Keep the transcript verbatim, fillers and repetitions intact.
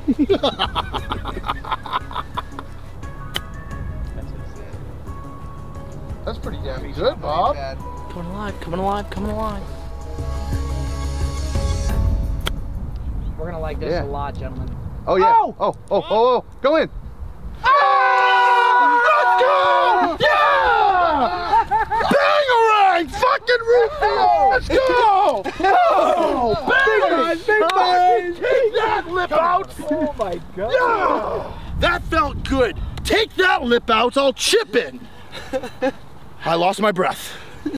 That's pretty damn good, Bob. Coming alive, coming alive, coming alive. We're gonna like this Yeah. a lot, gentlemen. Oh yeah. Oh! Oh, oh, oh, oh. Go in. Oh! Let's go! Yeah! Bangarang! Fucking Rufio! Let's go! Oh, baby! Take that, lip outs! Oh my god. Yeah! That felt good. Take that, lip outs. I'll chip in. I lost my breath.